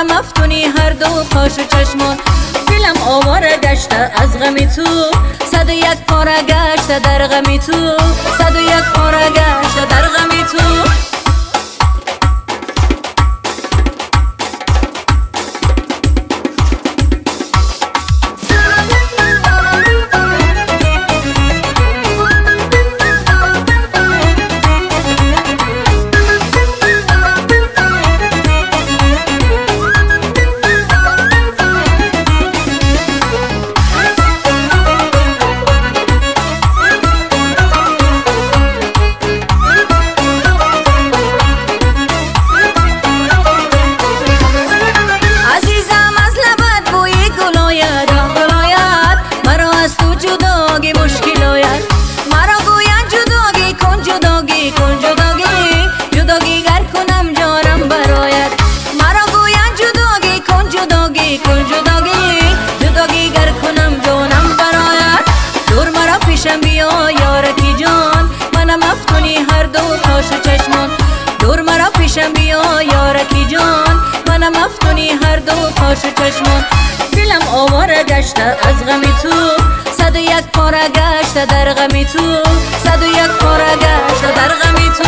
منم مفتونی هر دو پاش و چشمان. دلم آواره گشته از غمی تو، 101 پاره گشته در غمی تو، 101 پاره گشته در غمی تو. دور مرا پیشم بیا یارکی جان، منم مفتونی هر دو پاش و چشمان. دلم آواره گشته از غمی تو، 101 پاره گشته در غمی تو، 101 پاره گشته در غمی تو.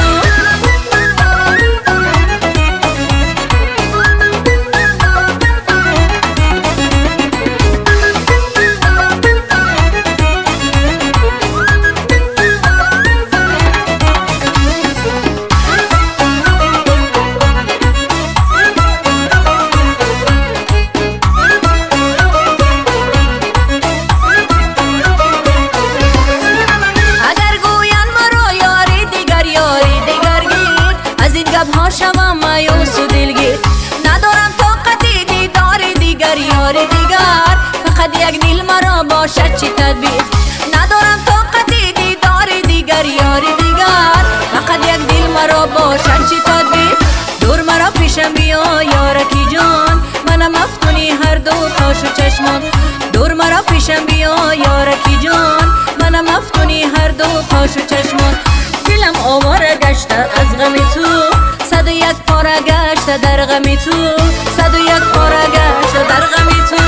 شوم مایوس و دلگیر، ندارم طاقتی دیدار دیگر یار دیگر، فقط یک دل مرا باشد چی تدبیر. ندارم طاقتی دیدار دیگر یار دیگر، فقط یک دل مرا باشد چی تدبیر. دور مرا پیشم بیا یارکی جان، منم مفتونی هر دو پاش و چشمان. دور مرا پیشم بیا یارکی جان، منم مفتونی هر دو پاش و چشمان. دلم آواره گشته از غمی تو، 101 پاره گشته در غمی تو، 101 پاره گشته در غمی تو.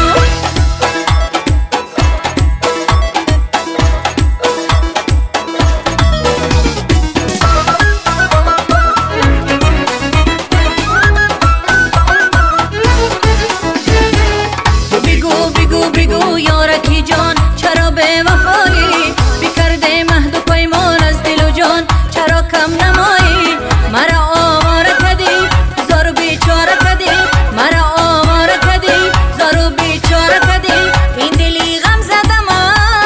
بگو یارکی جان، چرا به وفایی بکرده مهد و پیمان از دل و جان؟ چرا کم نمایی مرا آواره کدی، زارو بیچاره کدی، مرا آواره کدی، زارو بیچاره کدی. این دلی غم زده ما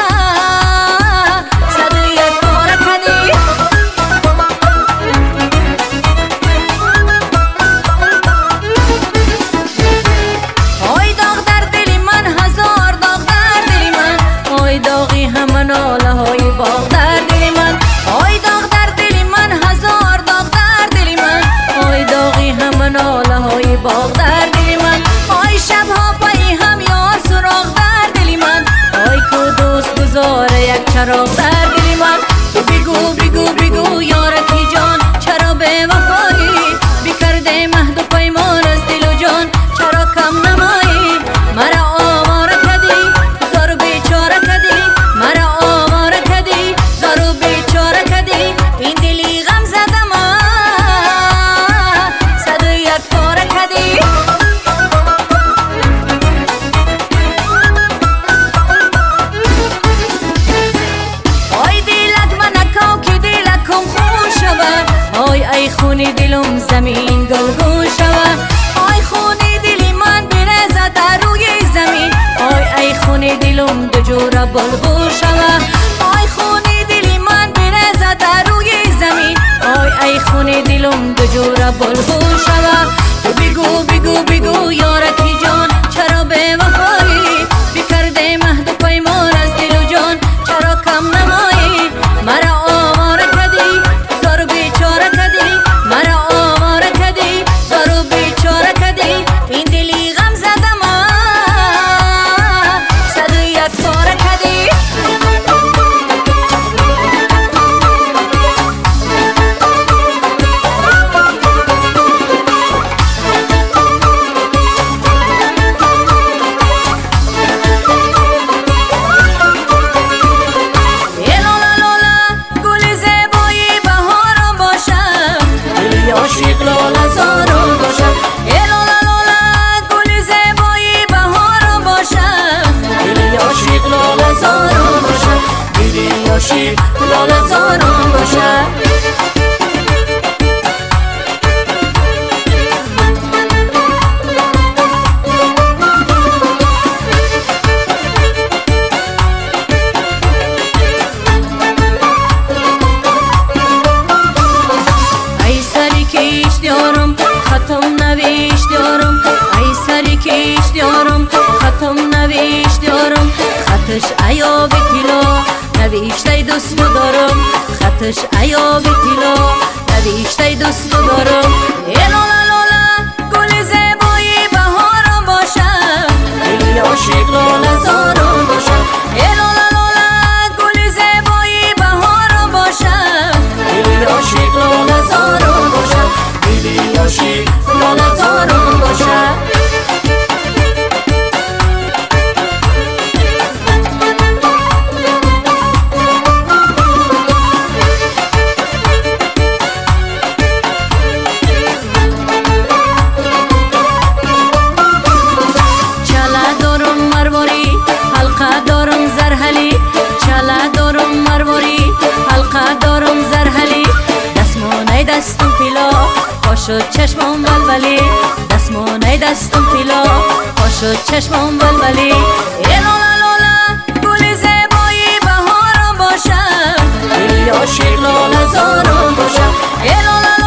101 پاره کدی. آی داغ در دل من، هزار داغ در دل من، آی داغی همه ناله های باغ در دل من، آی داغ در دل من، هزار داغ در دل من، آی داغی همه ناله های باغ در دل من. آی شبها پای هم یار سراغ در دل من، آی کو دوست گذاره یک چراغ در دل من. بگو یارکی جان، چرا به وفایی بکرده مهد و پیمان از دل و جان؟ چرا کم نمایی مرا آواره کدی، زارو بیچاره کدی، مرا آواره خطش ایاب تیلا نوشته دوست دارم خطش ایاب تیلا نوشته دوست دارم لالا لالا گل زیبایی بهارم باشم دلی عاشق لاله زارم باشم لالا لالا گل زیبایی بهارم باشم دلی عاشق لاله زارم باشم دلی عاشق لاله زارم باشم دستم پیلا پاشد چشمم بلبلی دستمانه دستم پیلا پاشد چشمم بلبلی لالا لالا گل زیبایی بهارم باشم دلی عاشق لاله زارم باشم لالا